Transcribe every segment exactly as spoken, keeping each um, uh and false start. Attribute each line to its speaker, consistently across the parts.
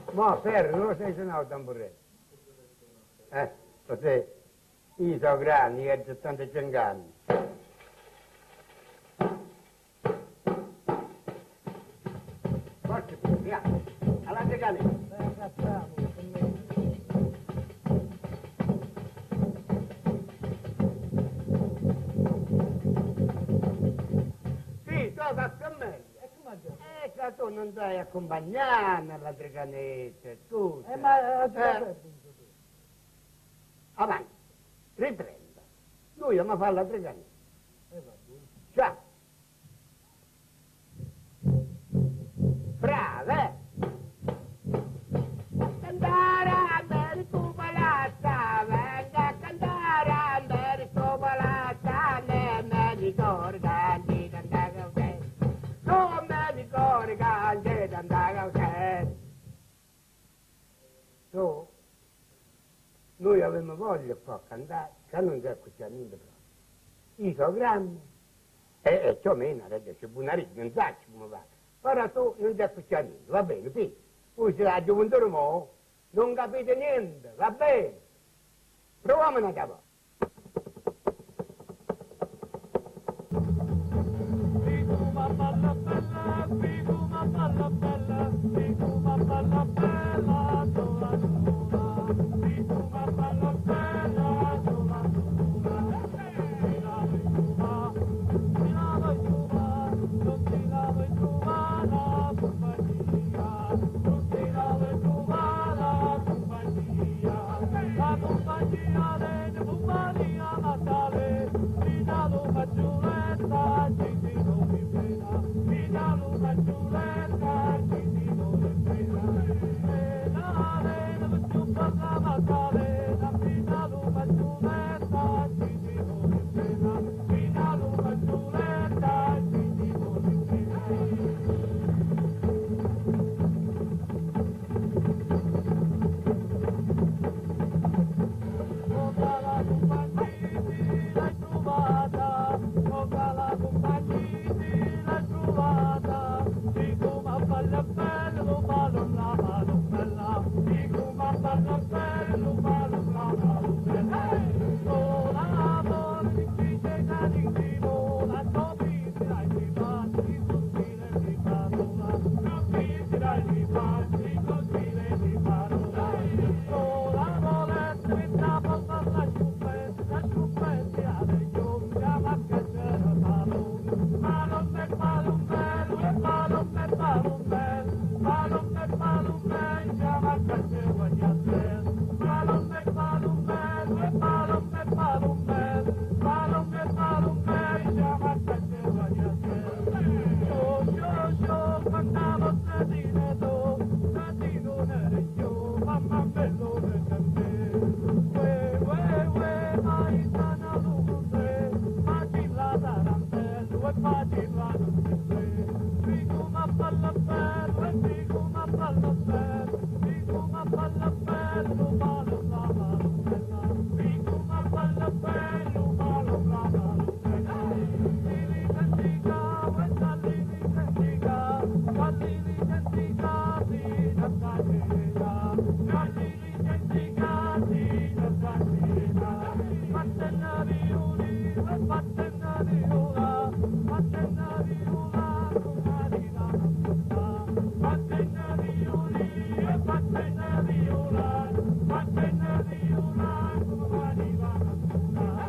Speaker 1: Ma ferro, non sei suonato il tamburello. Eh, così. Io sono grandi, che ho settantacinque anni. Forse più, via. Alla tecanetta. Sì, tu fai a me. Eh, che tu non dai accompagnare alla tecanetta, tu.
Speaker 2: Eh, ma... Eh,
Speaker 1: avanti, riprenda. Lui mi fa la tecanetta.
Speaker 2: eh, va bene.
Speaker 1: Ciao. Brava, eh? Cantare a me tu palazza, venga a cantare a me tu palazza, ne me ricorda di andare a te, non me ricorda di andare a te. Tu, noi avevamo voglia qua a cantare, che non c'è qui niente proprio. Io sono grande, e, e c'ho meno, adesso c'è buona ricca, non so come va. Ora tu non ti accucciare niente, va bene, sì. Poi se la gioventù mo, non capite niente, va bene. Proviamo una capo.
Speaker 2: Figuma balla bella, figuma balla bella, figuma balla bella, sola sola. Figuma balla bella, sola sola. Ti lavo in giuva, ti lavo in giuva, non ti lavo in giuva la compagnia, non ti lavo in giuva la compagnia, la compagnia delle compagnia Natale, ti lavo fagioletta, ci ti non mi frega, ti lavo fagioletta, ci ti non mi frega, e la rena mi ciuppa la Natale, la ti lavo fagioletta, ci ti non mi frega, ti lavo fagioletta, ci ti non mi frega. Tocca la compagnia, l'hai trovata, tocca la compagnia, l'hai trovata, di come balla bello, ballo la ballo bella, di come balla bello, ballo la ballo bella. Sola la voce di dice canino, la toppi dai di batti, sottile di parola, toppi dai di batti, sottile di parola. Sola volesse mi trappo la ciuppetta, la ciuppetta alle giunte alla cacciera balon, balon per balon bello, e balon per balon bello, balon per balon bello, chiama cacciera di a te, balon per balon bello, e balon per balon bello, balon per balon bello, chiama cacciera di a te. Sciò, sciò, sciò, cantavo stradine tu, stradino nere io, mamma bello ne cante. Ue, ue, ue, mai sana lungue, magilla tarantello e magilla non si figuma balla bello e figuma balla bello, figuma balla bello, malo la malo bella, figuma balla bello, malo la malo bella. Lili cantica, questa lili cantica, la lili cantica, di la cantica, la lili cantica, di la cantica. Fattenna violi, fattenna viola, fattenna viola, con marina nostra. Fattenna violi, fattenna viola, fattenna viola, con marina nostra.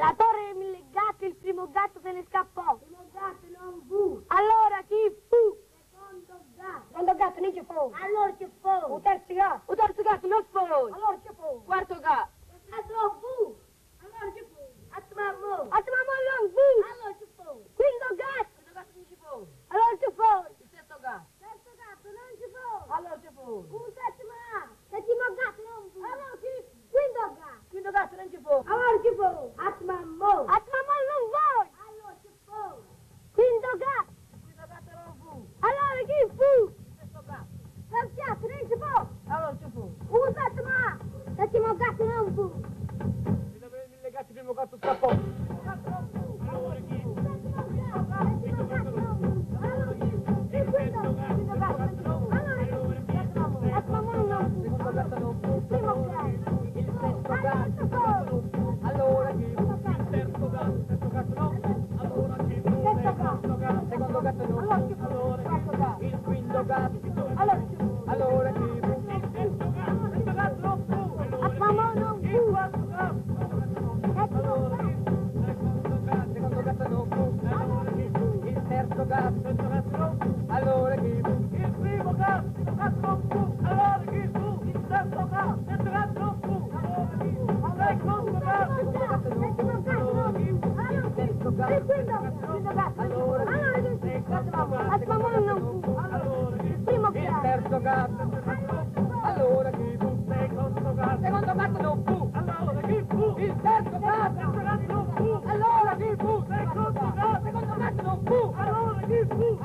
Speaker 3: La torre dei mille gatti, il primo gatto se ne scappò.
Speaker 4: Il primo gatto non fu.
Speaker 3: Allora chi fu?
Speaker 4: Secondo gatto.
Speaker 3: Secondo gatto non ci fu.
Speaker 4: Allora ci fu.
Speaker 3: Un terzo gatto. Un terzo gatto non fu.
Speaker 4: Allora ci fu.
Speaker 3: Quarto gatto.
Speaker 4: Altro fu. Allora ci fu. Atmamo.
Speaker 3: Atmamo non fu.
Speaker 4: Allora ci fu.
Speaker 3: Quinto gatto.
Speaker 2: Quinto gatto non ci fu.
Speaker 3: Allora ci fu.
Speaker 2: Il sesto gatto.
Speaker 4: Terzo gatto non ci fu.
Speaker 2: Allora ci fu.
Speaker 4: Un settimo gatto. Settimo gatto non fu. Allora chi? Quinto gatto.
Speaker 2: Quinto gatto non ci fu.
Speaker 4: Allora ci fu. Atmamo.
Speaker 3: Atmamo non fu.
Speaker 4: Allora ci fu.
Speaker 3: Quinto gatto.
Speaker 2: Quinto gatto non fu.
Speaker 3: Allora chi fu?
Speaker 2: Il sesto gatto.
Speaker 4: Terzo gatto non ci fu.
Speaker 2: Allora ci fu.
Speaker 4: Un settimo gatto. Settimo gatto non fu.
Speaker 2: Quinto dei mille gatti, il primo gatto scappò. Il gatto non fu. Allora chi?
Speaker 4: Settimo gatto non fu. Allora chi? Il quinto gatto. Quinto gatto non fu. Allora chi? Atmamo non fu.
Speaker 2: Secondo gatto non fu.
Speaker 4: Il primo gatto.
Speaker 2: Il sesto gatto non fu. Allora chi? Il terzo gatto. Il terzo gatto non fu. Allora chi? Il secondo gatto. Secondo gatto non fu. Allora chi? Il quinto gatto.
Speaker 4: Allora chi?
Speaker 2: Allora chi? Il sesto gatto. Il sesto gatto non fu.
Speaker 4: Atmamo non
Speaker 2: Il
Speaker 4: fu.
Speaker 2: quarto gatto. Allora chi? Secondo gatto. Secondo gatto non fu. Allora chi? Il terzo gatto. Terzo gatto non fu. Allora chi? Il primo gatto. Primo gatto non fu. Allora chi fu? Il terzo gatto. Terzo gatto non fu. Allora chi? Il secondo gatto. Secondo gatto non fu. Allora chi? Il terzo gatto.
Speaker 4: Il quinto gatto.
Speaker 2: Allora chi?
Speaker 4: Allora chi?
Speaker 2: Il secondo gatto.
Speaker 4: Atmamo non fu.
Speaker 2: Allora chi?
Speaker 4: Il primo
Speaker 2: Il
Speaker 4: gatto.
Speaker 2: terzo gatto. Allora chi fu? Secondo gatto. Secondo gatto non fu. Allora chi fu? Il terzo gatto. Terzo gatto non fu. Allora chi fu? Secondo gatto. Secondo gatto non fu. Allora chi fu?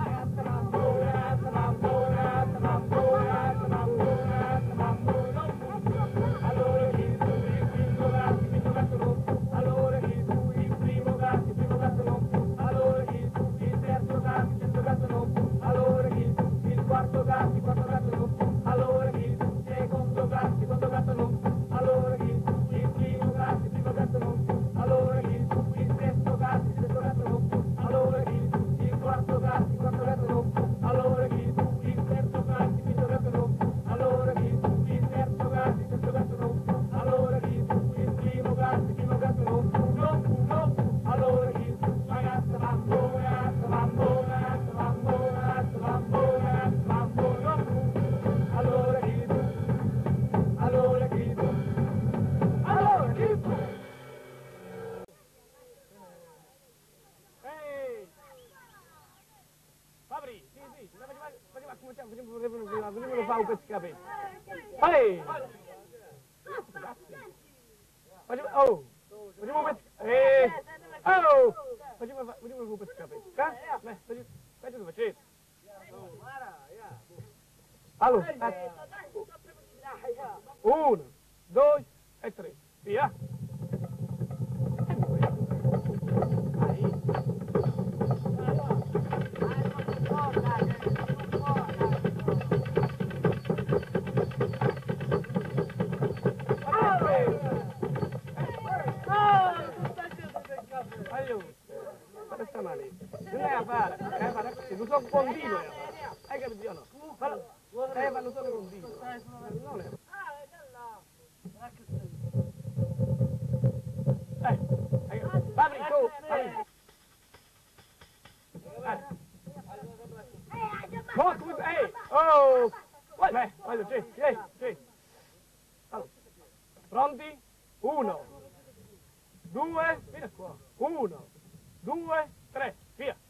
Speaker 2: Allora chi fu? Il quinto gatto. Il quinto gatto non fu. Allora chi fu? Il primo gatto. Il primo gatto non fu. Allora chi fu? Il terzo gatto. Il terzo gatto non fu. Allora chi fu? Il quarto gatto. Il quarto gatto non fu. Allora chi fu? Il secondo gatto. Il secondo gatto non fu. Allora chi fu? Il primo gatto. Il primo gatto non fu. Allora chi fu? Il sesto gatto. Il sesto gatto non fu. Allora chi fu? Il quarto gatto. Il quarto gatto non fu. Allora chi fu? Il terzo gatto. Il quinto gatto non fu. Allora chi fu? Il terzo gatto. Il terzo gatto non fu. Allora chi fu? Il primo gatto. Il primo gatto non fu. Non fu, non fu. Allora chi fu? Ragazza bambo, ragazza bambo, ragazza bambo, ragazza bambo, ragazza bambo, non fu. Allora chi fu? Allora chi fu? Allora chi fu? Ehi! Fabri, sì, sì, facciamo, facciamo, facciamo, facciamo, facciamo fare un pescapello. Ehi! Facciamo, oh! Facciamo un pescapello. Eh! Oh! Facciamo, facciamo un pescapello. Eh? Beh, facciamo, facciamo, facciamo. Allora, uno, due e tre, via. Allora, sta male. Non è a fare, è a fare così, non sono continuo. Hai capito o no? Fallo, eh, fallo solo continuo. Non è. Eh, hai capito? Fabri, tu, Fabri. Oh, tu, ehi, oh! Beh, voglio, sì, sì, sì. Allora, pronti? Uno, due, vieni qua. Uno, due, tre, via.